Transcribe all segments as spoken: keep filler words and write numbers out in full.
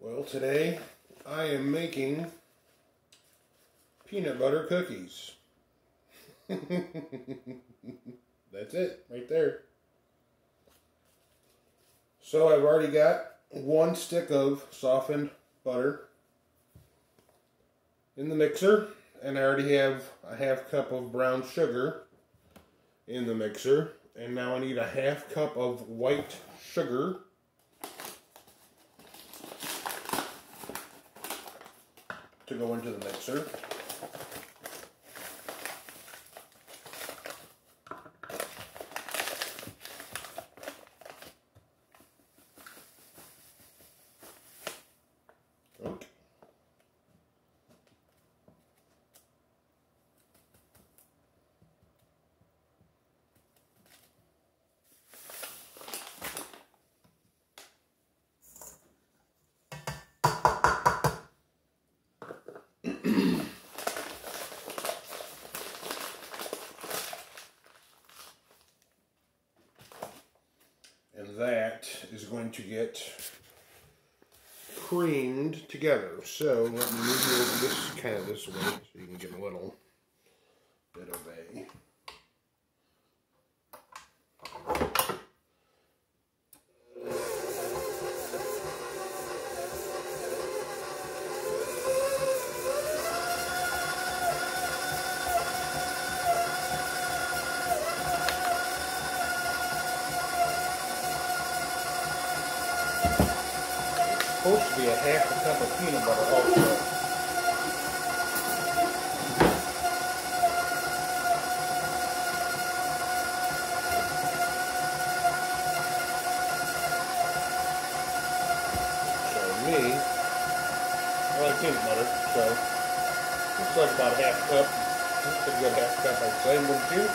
Well, today I am making peanut butter cookies. That's it, right there. So I've already got one stick of softened butter in the mixer, and I already have a half cup of brown sugar in the mixer, and now I need a half cup of white sugar to go into the mixer. Okay. And that is going to get creamed together. So let me move you over this kind of this way so you can get a little bit of a supposed to be a half a cup of peanut butter also. So me, I like peanut butter, so looks like about a half a cup. That's a good half a cup, I'd say, wouldn't you?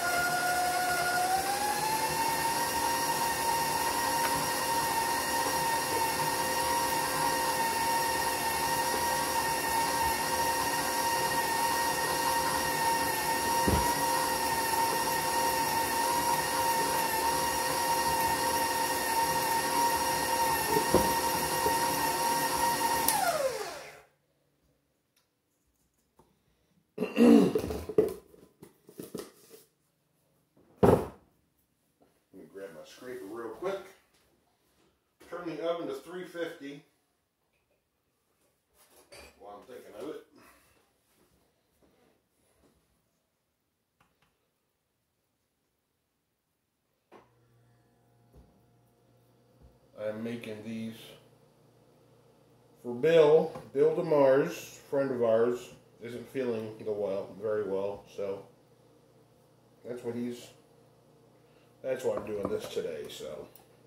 Scraper real quick. Turn the oven to three fifty while I'm thinking of it. I'm making these for Bill. Bill DeMars, friend of ours, isn't feeling the well very well, so that's what he's That's why I'm doing this today, so.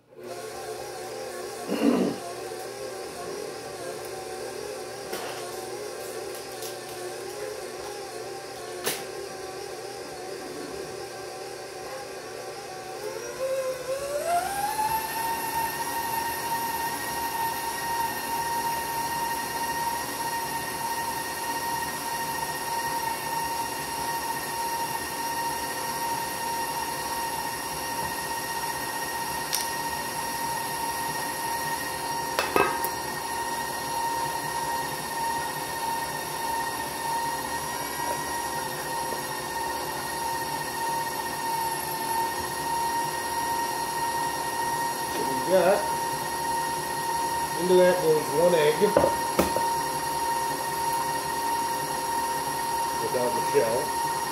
Got into that goes one egg without the shell.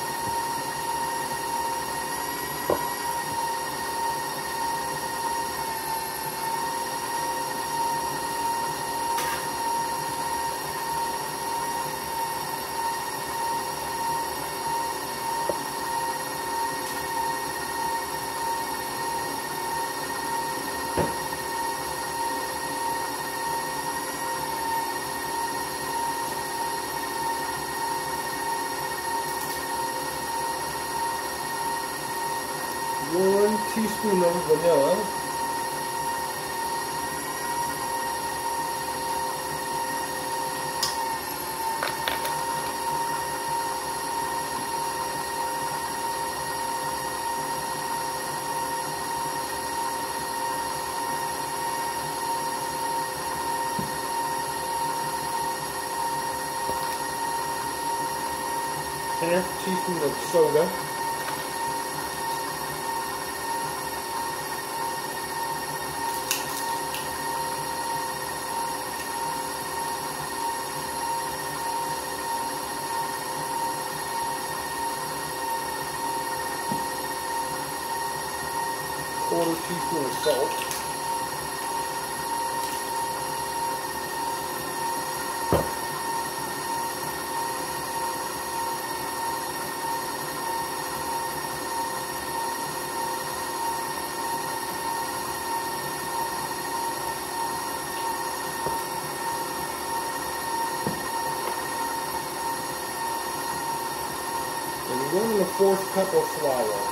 One teaspoon of vanilla. half teaspoon of soda. Quarter teaspoon of salt. And one and a fourth cup of flour.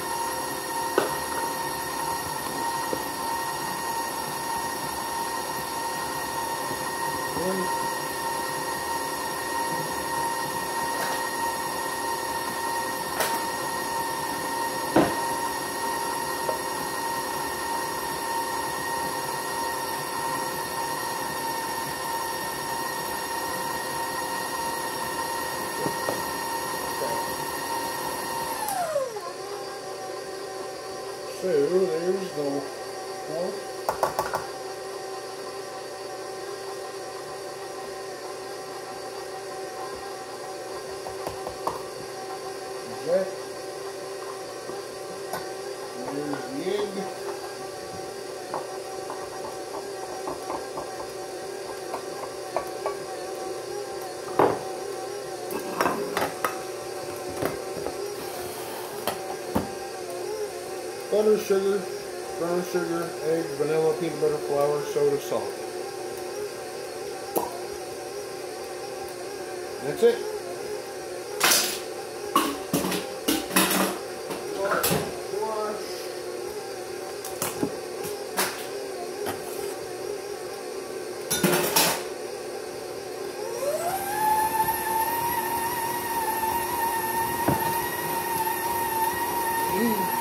So there's the well, that. There's the egg. Butter, sugar, brown sugar, egg, vanilla, peanut butter, flour, soda, salt. That's it. Wash. Mm.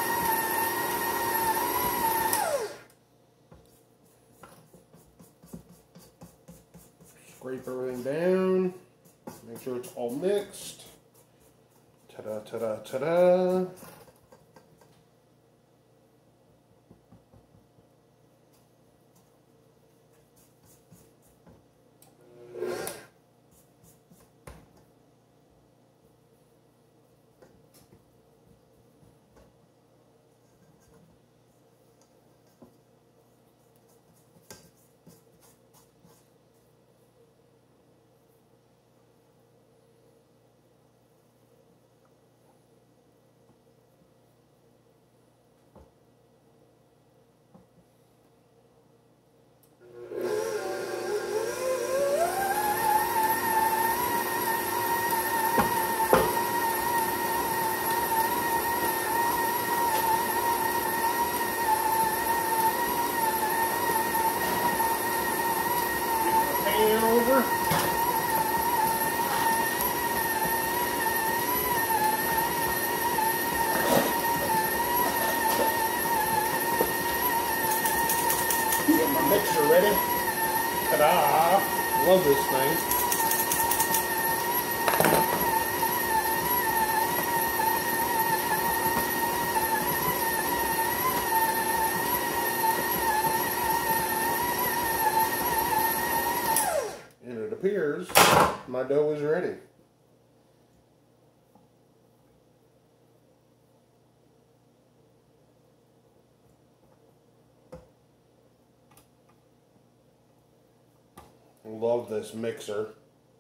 Scrape everything down. Make sure it's all mixed. Ta-da, ta-da, ta-da. Over. Get my mixer ready. Ta-da! Love this thing. And it appears my dough is ready. Love this mixer.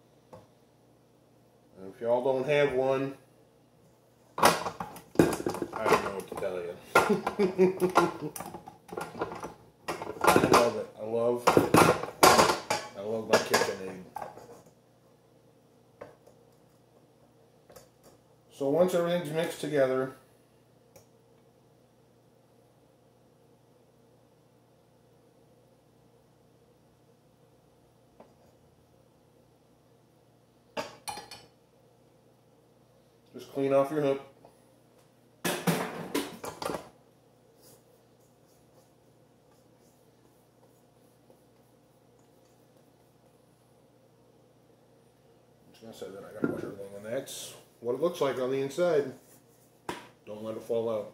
And if y'all don't have one, I don't know what to tell you. I love it. I love I love my KitchenAid. So once everything's mixed together, just clean off your hook. I'm just gonna say that I gotta wash everything, and that's what it looks like on the inside. Don't let it fall out.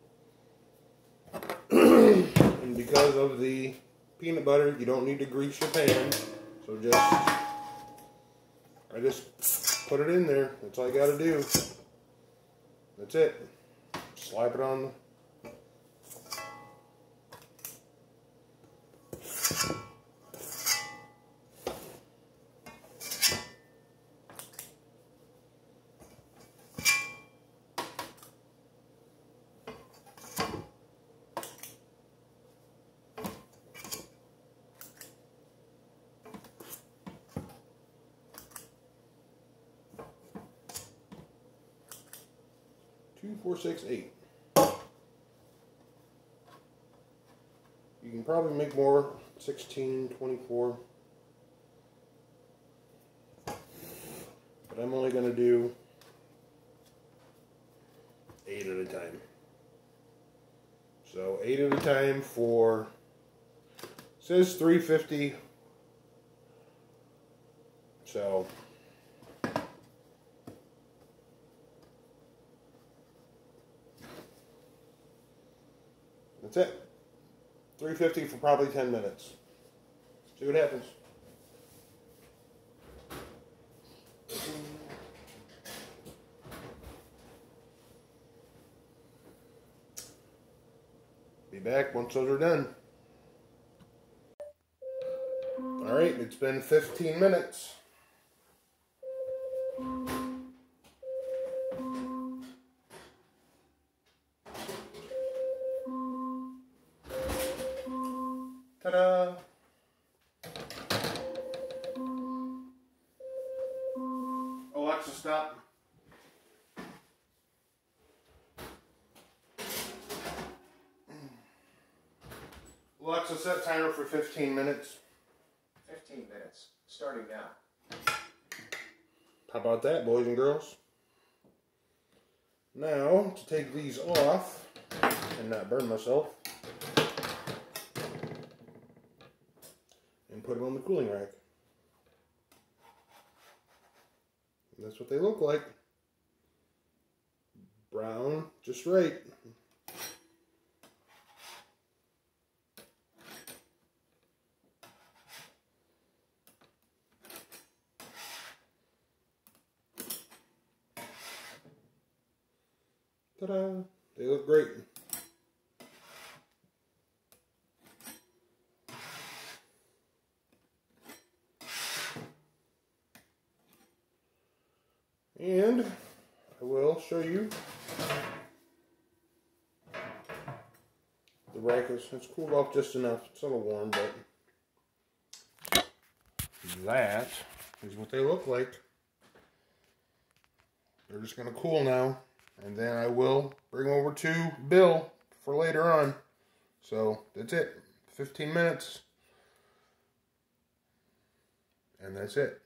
And because of the peanut butter, you don't need to grease your pan. So just, I just put it in there. That's all you gotta do. That's it. Slap it on. Two, four, six, eight. You can probably make more. sixteen, twenty-four. But I'm only going to do eight at a time. So eight at a time for, it says three fifty. So that's it. three fifty for probably ten minutes. See what happens. Be back once those are done. Alright, it's been fifteen minutes. Ta-da! Alexa, stop. Alexa, set timer for fifteen minutes. fifteen minutes, starting now. How about that, boys and girls? Now, to take these off and not burn myself, and put them on the cooling rack. And that's what they look like. Brown, just right. Ta-da! They look great. And I will show you the rack is, it's cooled off just enough. It's a little warm, but that is what they look like. They're just going to cool now, and then I will bring over to Bill for later on. So that's it. fifteen minutes. And that's it.